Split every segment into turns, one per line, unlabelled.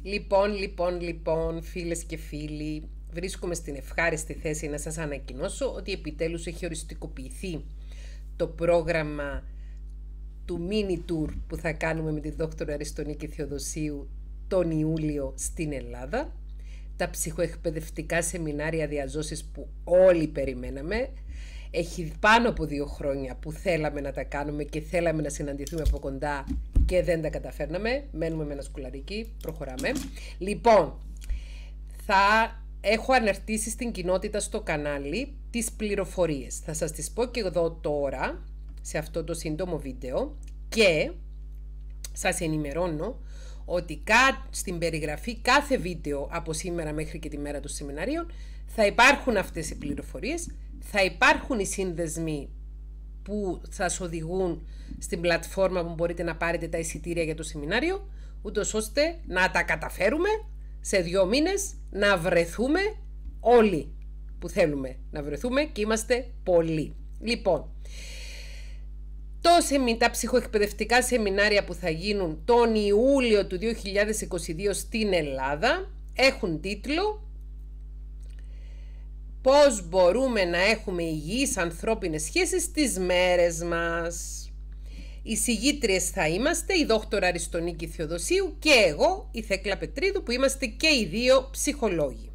Λοιπόν, φίλες και φίλοι, βρίσκομαι στην ευχάριστη θέση να σας ανακοινώσω ότι επιτέλους έχει οριστικοποιηθεί το πρόγραμμα του mini tour που θα κάνουμε με τη δόκτωρα Αριστονίκη Θεοδοσίου τον Ιούλιο στην Ελλάδα. Τα ψυχοεκπαιδευτικά σεμινάρια διαζώσης που όλοι περιμέναμε. Έχει πάνω από 2 χρόνια που θέλαμε να τα κάνουμε και θέλαμε να συναντηθούμε από κοντά και δεν τα καταφέρναμε. Μένουμε με ένα σκουλαρίκι, προχωράμε. Λοιπόν, θα έχω αναρτήσει στην κοινότητα στο κανάλι τις πληροφορίες. Θα σας τις πω και εδώ τώρα, σε αυτό το σύντομο βίντεο, και σας ενημερώνω ότι στην περιγραφή κάθε βίντεο από σήμερα μέχρι και τη μέρα των σεμιναρίων θα υπάρχουν αυτές οι πληροφορίες, θα υπάρχουν οι σύνδεσμοι που σας οδηγούν στην πλατφόρμα που μπορείτε να πάρετε τα εισιτήρια για το σεμινάριο, ούτως ώστε να τα καταφέρουμε σε 2 μήνες να βρεθούμε όλοι που θέλουμε να βρεθούμε και είμαστε πολλοί. Λοιπόν, τα ψυχοεκπαιδευτικά σεμινάρια που θα γίνουν τον Ιούλιο του 2022 στην Ελλάδα έχουν τίτλο «Πώς μπορούμε να έχουμε υγιείς ανθρώπινες σχέσεις στις μέρες μας». Οι συγγήτριες θα είμαστε η δόκτωρα Αριστονίκη Θεοδοσίου και εγώ, η Θέκλα Πετρίδου, που είμαστε και οι 2 ψυχολόγοι.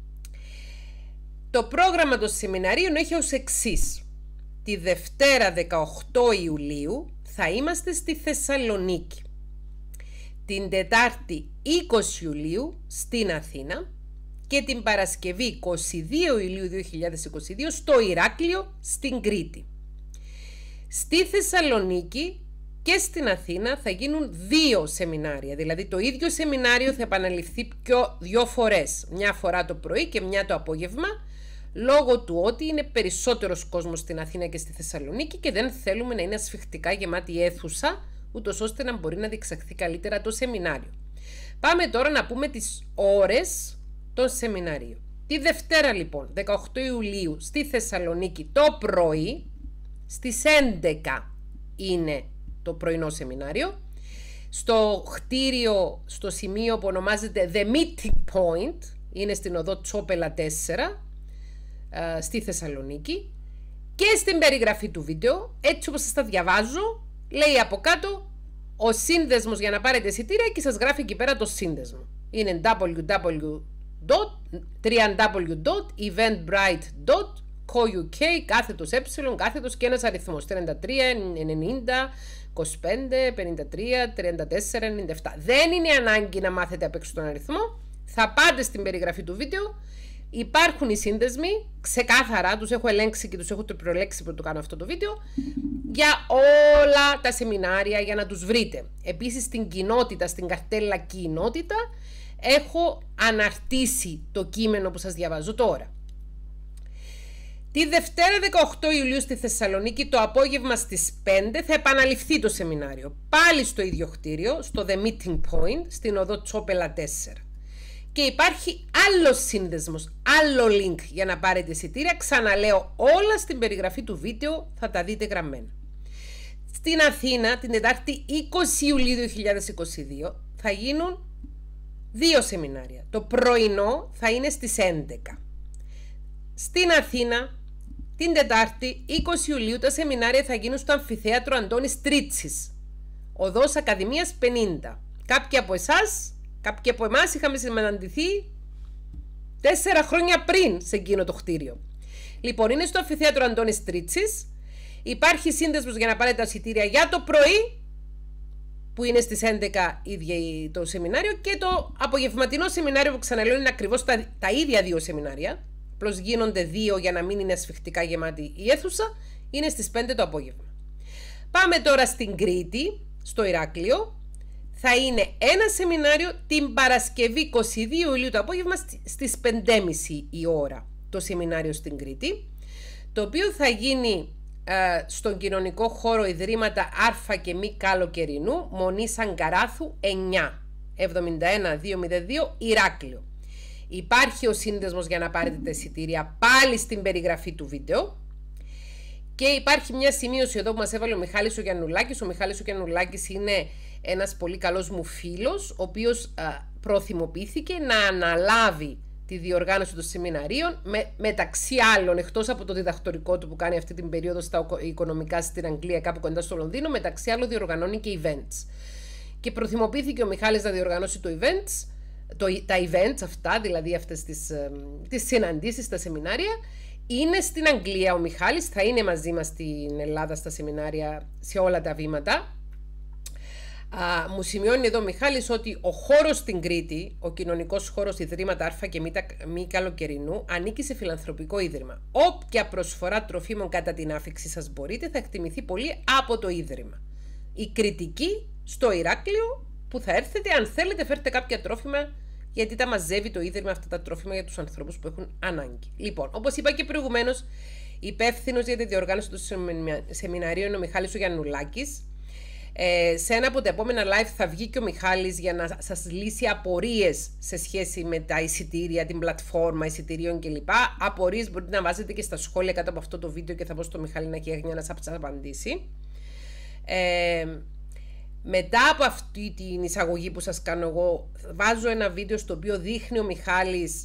Το πρόγραμμα των σεμιναρίων έχει ως εξής. Τη Δευτέρα 18 Ιουλίου θα είμαστε στη Θεσσαλονίκη. Την Τετάρτη 20 Ιουλίου στην Αθήνα και την Παρασκευή 22 Ιουλίου 2022 στο Ηράκλειο στην Κρήτη. Στη Θεσσαλονίκη και στην Αθήνα θα γίνουν 2 σεμινάρια, δηλαδή το ίδιο σεμινάριο θα επαναληφθεί 2 φορές, μια φορά το πρωί και μια το απόγευμα, λόγω του ότι είναι περισσότερος κόσμος στην Αθήνα και στη Θεσσαλονίκη και δεν θέλουμε να είναι ασφιχτικά γεμάτη αίθουσα, ούτως ώστε να μπορεί να διεξαχθεί καλύτερα το σεμινάριο. Πάμε τώρα να πούμε τις ώρες των σεμιναρίων. Τη Δευτέρα λοιπόν, 18 Ιουλίου στη Θεσσαλονίκη το πρωί, στις 11 είναι το πρωινό σεμινάριο, στο κτίριο, στο σημείο που ονομάζεται The Meeting Point, είναι στην οδό Τσόπελα 4, στη Θεσσαλονίκη, και στην περιγραφή του βίντεο, έτσι όπως σας τα διαβάζω, λέει από κάτω ο σύνδεσμος για να πάρετε εισιτήρια και σας γράφει εκεί πέρα το σύνδεσμο. Είναι www.eventbrite.co.uk / και ένας αριθμός 33, 90, 25, 53, 34, 97. Δεν είναι ανάγκη να μάθετε απ' έξω τον αριθμό, θα πάτε στην περιγραφή του βίντεο. Υπάρχουν οι σύνδεσμοι, ξεκάθαρα, τους έχω ελέγξει και τους έχω προλέξει που το κάνω αυτό το βίντεο, για όλα τα σεμινάρια για να τους βρείτε. Επίσης στην κοινότητα, στην καρτέλα κοινότητα, έχω αναρτήσει το κείμενο που σας διαβάζω τώρα. Τη Δευτέρα 18 Ιουλίου στη Θεσσαλονίκη το απόγευμα στις 5 θα επαναληφθεί το σεμινάριο. Πάλι στο ίδιο κτίριο, στο The Meeting Point, στην οδό Τσόπελα 4. Και υπάρχει άλλος σύνδεσμος, άλλο link για να πάρετε εισιτήρια. Ξαναλέω, όλα στην περιγραφή του βίντεο θα τα δείτε γραμμένα. Στην Αθήνα, την Τετάρτη 20 Ιουλίου 2022, θα γίνουν 2 σεμινάρια. Το πρωινό θα είναι στις 11. Στην Αθήνα, την Τετάρτη 20 Ιουλίου, τα σεμινάρια θα γίνουν στο Αμφιθέατρο Αντώνης Τρίτσης, οδός Ακαδημίας 50. Κάποιοι από εμάς είχαμε συναντηθεί 4 χρόνια πριν σε εκείνο το κτίριο. Λοιπόν, είναι στο Αμφιθέατρο Αντώνης Τρίτσης. Υπάρχει σύνδεσμος για να πάρετε τα εισιτήρια για το πρωί, που είναι στις 11 ίδια το σεμινάριο, και το απογευματινό σεμινάριο που ξαναλέω είναι ακριβώς τα ίδια 2 σεμινάρια. Απλώς γίνονται 2 για να μην είναι ασφιχτικά γεμάτη η αίθουσα, είναι στις 5 το απόγευμα. Πάμε τώρα στην Κρήτη, στο Ηράκλειο. Θα είναι ένα σεμινάριο την Παρασκευή 22 Ιουλίου το απόγευμα στις 5:30 η ώρα, το σεμινάριο στην Κρήτη, το οποίο θα γίνει στον κοινωνικό χώρο Ιδρύματα Α και Μη Καλοκαιρινού, Μονής Αγκαράθου 9, 71202 Ηράκλειο. Υπάρχει ο σύνδεσμος για να πάρετε τα εισιτήρια πάλι στην περιγραφή του βίντεο. Και υπάρχει μια σημείωση εδώ που μας έβαλε ο Μιχάλης ο Γιαννουλάκης. Ο Μιχάλης ο Γιαννουλάκης είναι ένας πολύ καλός μου φίλος, ο οποίος προθυμοποιήθηκε να αναλάβει τη διοργάνωση των σεμιναρίων, μεταξύ άλλων, εκτός από το διδακτορικό του που κάνει αυτή την περίοδο στα οικονομικά στην Αγγλία, κάπου κοντά στο Λονδίνο, μεταξύ άλλων διοργανώνει και events. Και προθυμοποιήθηκε ο Μιχάλης να διοργανώσει τα events αυτά, δηλαδή αυτές τις συναντήσεις, τα σεμινάρια. Είναι στην Αγγλία ο Μιχάλης, θα είναι μαζί μας στην Ελλάδα στα σεμινάρια σε όλα τα βήματα. Μου σημειώνει εδώ ο Μιχάλης ότι ο χώρος στην Κρήτη, ο κοινωνικός χώρος Ιδρύματα Α και Μη Καλοκαιρινού, ανήκει σε φιλανθρωπικό ίδρυμα. Όποια προσφορά τροφίμων κατά την άφιξη σας μπορείτε θα εκτιμηθεί πολύ από το ίδρυμα. Η Κρητική στο Ηράκλειο που θα έρθετε, αν θέλετε φέρτε κάποια τρόφιμα, γιατί τα μαζεύει το ίδρυμα αυτά τα τρόφιμα για τους ανθρώπους που έχουν ανάγκη. Λοιπόν, όπως είπα και προηγουμένως, υπεύθυνος για τη διοργάνωση των σεμιναρίων είναι ο Μιχάλης ο Γιαννουλάκης. Σε ένα από τα επόμενα live θα βγει και ο Μιχάλης για να σας λύσει απορίες σε σχέση με τα εισιτήρια, την πλατφόρμα εισιτηρίων κλπ. Απορίες μπορείτε να βάζετε και στα σχόλια κάτω από αυτό το βίντεο και θα πω στο Μιχάλη να έχει να σας απαντήσει. Μετά από αυτή την εισαγωγή που σας κάνω εγώ, βάζω ένα βίντεο στο οποίο δείχνει ο Μιχάλης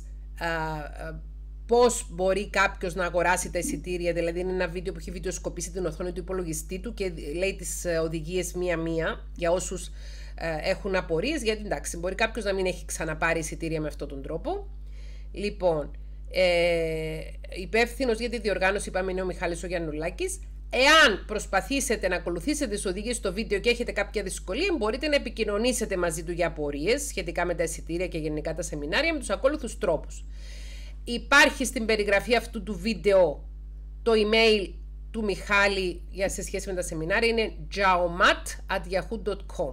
πώς μπορεί κάποιος να αγοράσει τα εισιτήρια. Δηλαδή είναι ένα βίντεο που έχει βιντεοσκοπήσει την οθόνη του υπολογιστή του και λέει τις οδηγίες μία-μία για όσους έχουν απορίες, γιατί εντάξει, μπορεί κάποιος να μην έχει ξαναπάρει εισιτήρια με αυτόν τον τρόπο. Λοιπόν, υπεύθυνος για τη διοργάνωση, είπαμε, είναι ο Μιχάλης ο Γιαννουλάκης. Εάν προσπαθήσετε να ακολουθήσετε τις οδηγίες στο βίντεο και έχετε κάποια δυσκολία, μπορείτε να επικοινωνήσετε μαζί του για απορίες σχετικά με τα εισιτήρια και γενικά τα σεμινάρια με τους ακόλουθους τρόπους. Υπάρχει στην περιγραφή αυτού του βίντεο το email του Μιχάλη σε σχέση με τα σεμινάρια, είναι jaomat@yahoo.com,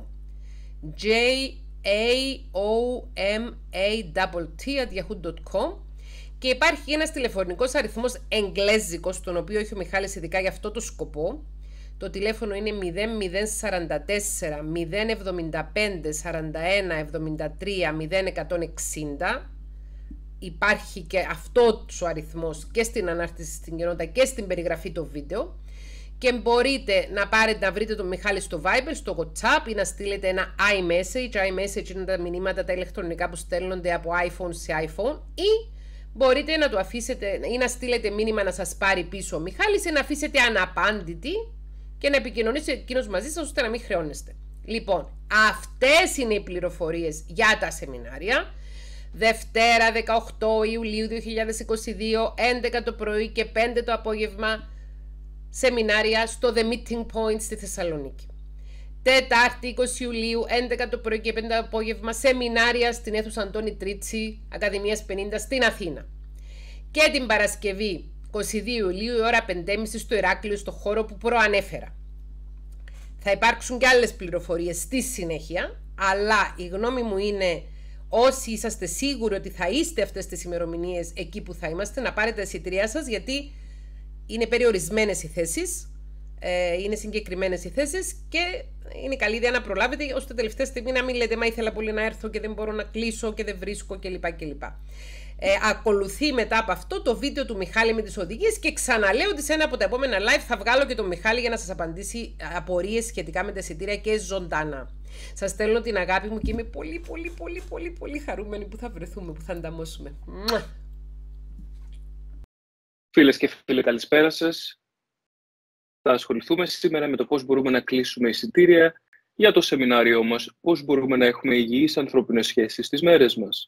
jaomat@yahoo.com. Και υπάρχει ένας τηλεφωνικός αριθμός εγγλέζικος, τον οποίο έχει ο Μιχάλης ειδικά για αυτό το σκοπό. Το τηλέφωνο είναι 0044 075 41 73 0160. Υπάρχει και αυτός ο αριθμός και στην ανάρτηση στην κοινότητα και στην περιγραφή του βίντεο. Και μπορείτε να βρείτε τον Μιχάλη στο Viber, στο WhatsApp ή να στείλετε ένα iMessage. iMessage είναι τα μηνύματα τα ηλεκτρονικά που στέλνονται από iPhone σε iPhone, ή μπορείτε να του αφήσετε ή να στείλετε μήνυμα να σας πάρει πίσω ο Μιχάλης ή να αφήσετε αναπάντητη και να επικοινωνήσει εκείνος μαζί σας ώστε να μην χρεώνεστε. Λοιπόν, αυτές είναι οι πληροφορίες για τα σεμινάρια. Δευτέρα 18 Ιουλίου 2022, 11 το πρωί και 5 το απόγευμα, σεμινάρια στο The Meeting Point στη Θεσσαλονίκη. Τετάρτη 20 Ιουλίου, 11 το πρωί και 5 το απόγευμα, σεμινάρια στην αίθουσα Αντώνη Τρίτσι, Ακαδημίας 50 στην Αθήνα. Και την Παρασκευή 22 Ιουλίου, η ώρα 5.30 στο Ηράκλειο, στο χώρο που προανέφερα. Θα υπάρξουν και άλλες πληροφορίες στη συνέχεια, αλλά η γνώμη μου είναι, όσοι είσαστε σίγουροι ότι θα είστε αυτές τις ημερομηνίες εκεί που θα είμαστε, να πάρετε τα εισιτήριά σας, γιατί είναι περιορισμένες οι θέσεις, είναι συγκεκριμένες οι θέσεις και είναι καλή ιδέα να προλάβετε ώστε τελευταία στιγμή να μην λέτε «Μα ήθελα πολύ να έρθω και δεν μπορώ να κλείσω και δεν βρίσκω» κλπ. Ακολουθεί μετά από αυτό το βίντεο του Μιχάλη με τις οδηγίες και ξαναλέω ότι σε ένα από τα επόμενα live θα βγάλω και τον Μιχάλη για να σας απαντήσει απορίες σχετικά με τα εισιτήρια και ζωντανά. Σας στέλνω την αγάπη μου και είμαι πολύ χαρούμενη που θα βρεθούμε, που θα ανταμώσουμε.
Φίλες και φίλοι, καλησπέρα σας. Θα ασχοληθούμε σήμερα με το πώς μπορούμε να κλείσουμε εισιτήρια για το σεμινάριό μας, πώς μπορούμε να έχουμε υγιείς ανθρώπινες σχέσεις στις μέρες μας.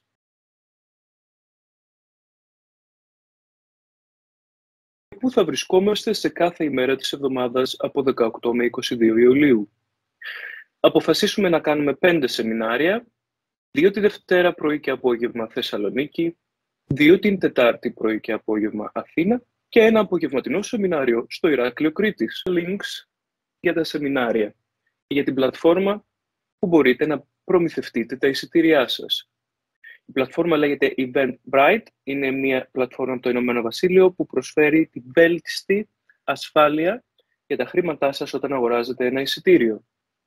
Πού θα βρισκόμαστε σε κάθε ημέρα της εβδομάδας από 18 με 22 Ιουλίου. Αποφασίσουμε να κάνουμε 5 σεμινάρια, 2 τη Δευτέρα πρωί και απόγευμα Θεσσαλονίκη, 2 την Τετάρτη πρωί και απόγευμα Αθήνα και ένα απογευματινό σεμινάριο στο Ηράκλειο Κρήτης. Links για τα σεμινάρια και για την πλατφόρμα που μπορείτε να προμηθευτείτε τα εισιτήριά σας. Η πλατφόρμα λέγεται Eventbrite, είναι μια πλατφόρμα από το Ηνωμένο Βασίλειο που προσφέρει την βέλτιστη ασφάλεια για τα χρήματά σας όταν αγοράζετε ένα εισιτήριο.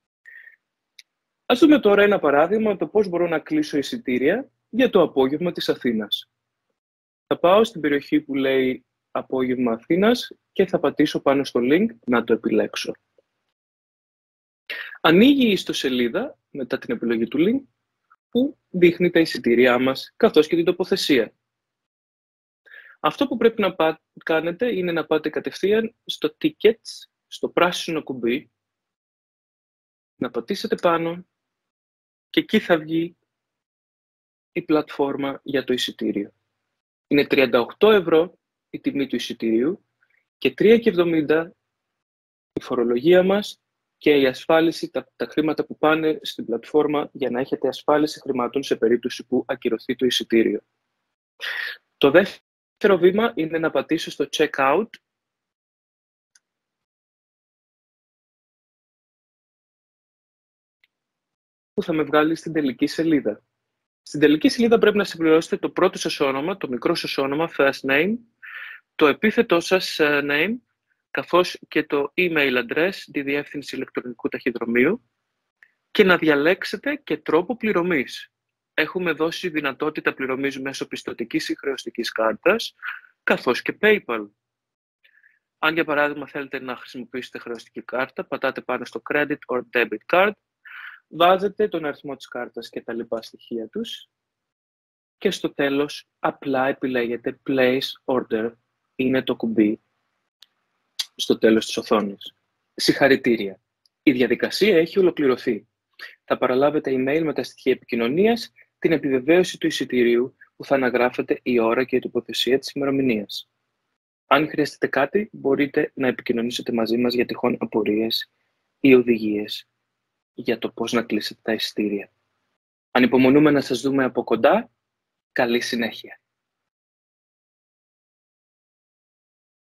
Ας δούμε τώρα ένα παράδειγμα το πώς μπορώ να κλείσω εισιτήρια για το απόγευμα της Αθήνας. Θα πάω στην περιοχή που λέει Απόγευμα Αθήνας και θα πατήσω πάνω στο link να το επιλέξω. Ανοίγει η ιστοσελίδα μετά την επιλογή του link που δείχνει τα εισιτήριά μας, καθώς και την τοποθεσία. Αυτό που πρέπει να κάνετε είναι να πάτε κατευθείαν στο Tickets, στο πράσινο κουμπί, να πατήσετε πάνω και εκεί θα βγει η πλατφόρμα για το εισιτήριο. Είναι 38 ευρώ η τιμή του εισιτηρίου και 3,70 η φορολογία μας και η ασφάλιση, τα χρήματα που πάνε στην πλατφόρμα για να έχετε ασφάλιση χρημάτων σε περίπτωση που ακυρωθεί το εισιτήριο. Το δεύτερο βήμα είναι να πατήσω στο Checkout. Που θα με βγάλει στην τελική σελίδα. Στην τελική σελίδα πρέπει να συμπληρώσετε το πρώτο σας όνομα, το μικρό σας όνομα, first name, το επίθετό σας, name, καθώς και το email address, τη διεύθυνση ηλεκτρονικού ταχυδρομείου και να διαλέξετε και τρόπο πληρωμής. Έχουμε δώσει δυνατότητα πληρωμής μέσω πιστωτικής ή χρεωστικής κάρτας, καθώς και PayPal. Αν για παράδειγμα θέλετε να χρησιμοποιήσετε χρεωστική κάρτα, πατάτε πάνω στο Credit or Debit Card, βάζετε τον αριθμό της κάρτας και τα λοιπά στοιχεία τους και στο τέλος απλά επιλέγετε Place Order, είναι το κουμπί στο τέλος της οθόνης. Συγχαρητήρια! Η διαδικασία έχει ολοκληρωθεί. Θα παραλάβετε email με τα στοιχεία επικοινωνίας, την επιβεβαίωση του εισιτηρίου που θα αναγράφετε η ώρα και η τοποθεσία της ημερομηνίας. Αν χρειαστείτε κάτι, μπορείτε να επικοινωνήσετε μαζί μας για τυχόν απορίες ή οδηγίες για το πώς να κλείσετε τα εισιτήρια. Ανυπομονούμε να σας δούμε από κοντά. Καλή συνέχεια!